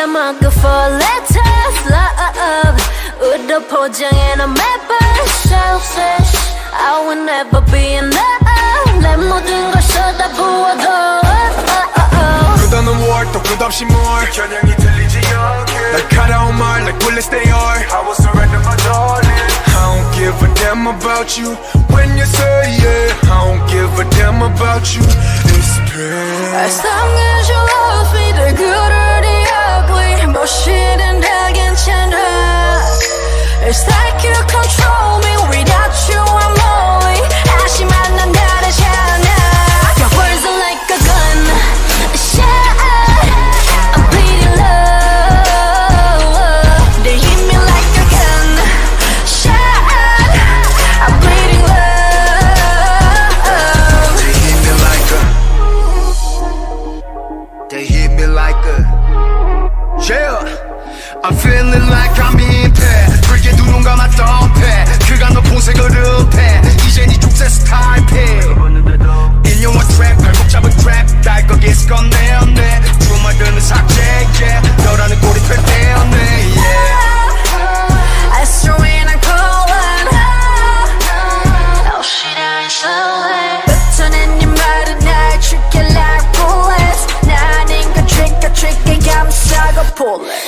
I'm good for letters, love. 우도 포장해 넌 매번 selfish. I will never be enough. 내 모든 걸 쏟아부어도 끝없는 war 또 끝없이 more 겨냥이 들리지 않게 날카로운 말 like bullets they are. I will surrender my darling. I don't give a damn about you when you say yeah. I don't give a damn about you. It's pain. As long as you love me, the good or the ugly, 무엇이든 다 괜찮아. It's like you control me. Without you I'm lonely. 하지만 난 다르잖아. Your words are like a gun, a shot. I'm bleeding love. They hit me like a gun, shot. I'm bleeding love. They hit me like a. They hit me like a. Yeah. I'm feeling like I'm in pain. 그게 눈 감아 덤패. 그가 너 공색을 흡해. 이젠 이 족쇄 스타일 피. 인용한 트랩 발목 잡은 트랩. 날 거기서 꺼내었네. 주말들은 삭제 yeah. 너라는 꼬리표 떼었네 yeah. I swear when I'm calling. Oh shit I'm slowly. 뱉어낸 네 말은 날 tricky like bullets. 나 아닌 건 trick 감싸고 pull it.